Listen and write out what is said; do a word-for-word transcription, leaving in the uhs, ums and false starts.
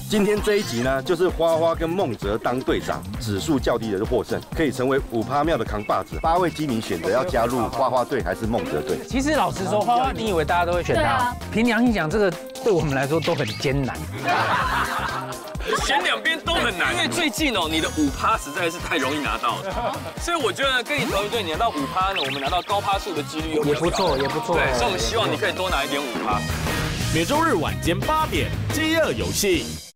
今天这一集呢，就是花花跟孟哲当队长，指数较低的就获胜，可以成为五趴庙的扛把子。八位基民选择要加入花花队还是孟哲队？ 其实老实说，花花，你以为大家都会选他？凭良心讲，这个对我们来说都很艰难。 选两边都很难，因为最近哦，你的五趴实在是太容易拿到了，所以我觉得跟你同一队，你拿到五趴呢，我们拿到高趴数的几率也不错，也不错。 对，所以我们希望你可以多拿一点五趴。 每周日晚间八点，饥饿游戏。